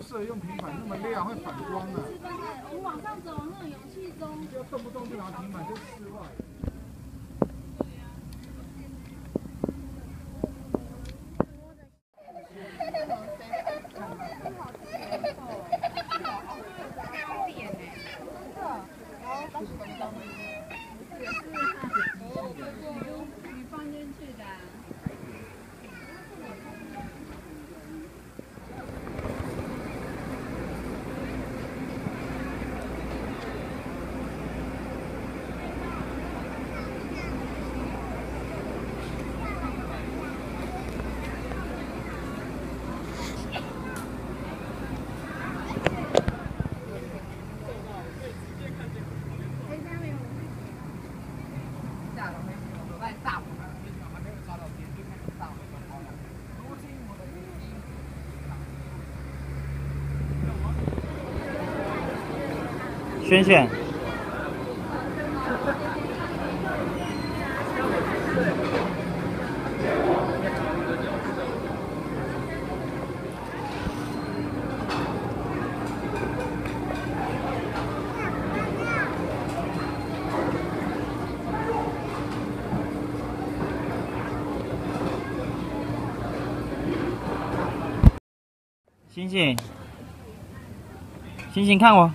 适合用平板那么亮，会反光的。 我们往上走，那种勇气中， 就动不动就拿平板就室外。 你放进去的。 轩轩，星星，星星看我。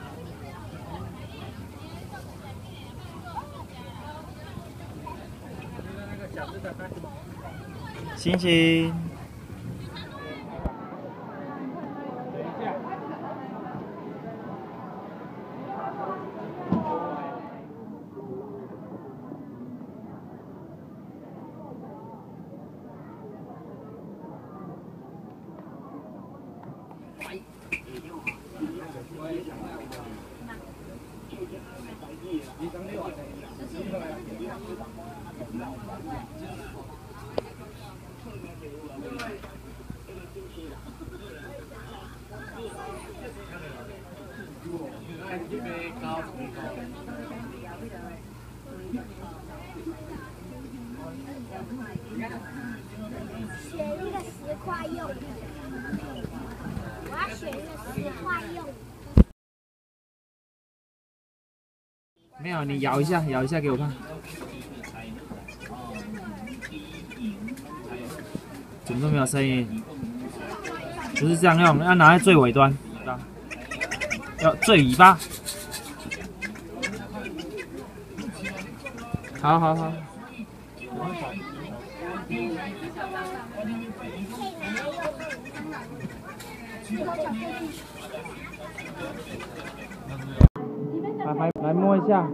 星星， 选一个10块用，我要选一个10块用。 没有，你摇一下，摇一下给我看。怎么都没有声音？不是这样用，要拿在最尾端，要最尾巴。好好好。来摸一下。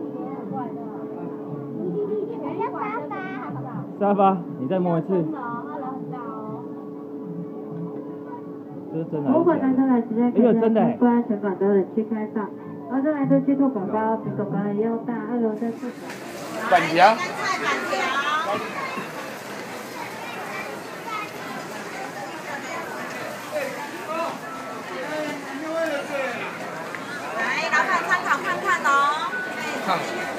沙发，你再摸一次。这是真的。如果男生来直接可以真的。不安全港的冷气开上。然后再来做鸡兔宝宝，比狗狗还要大，2楼在厕所。板条。 来，老板参考看看哦。 看。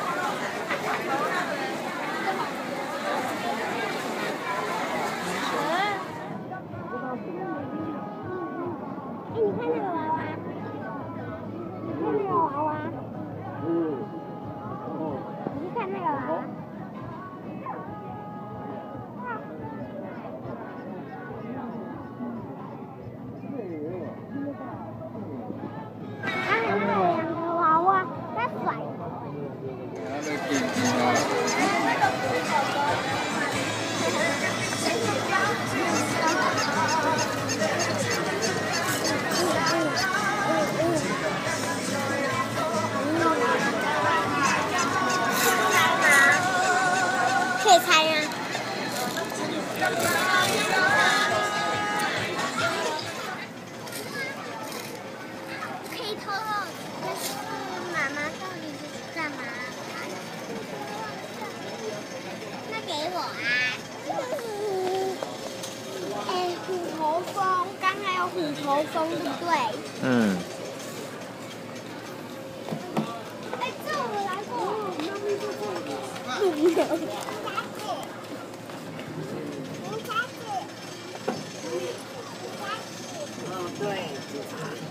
你看那个娃娃，你看那个娃娃，你看那个娃娃。还有2个娃娃在甩。可以猜吗？可以透露，就是妈妈到底是干嘛？那给我啊！哎，虎头蜂，刚才有虎头蜂，对不对？嗯。哎，这我来过。对。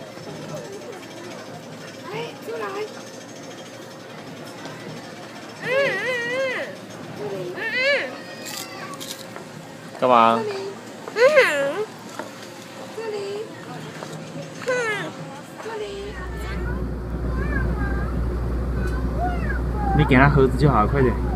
干嘛？你给他盒子就好了，快点。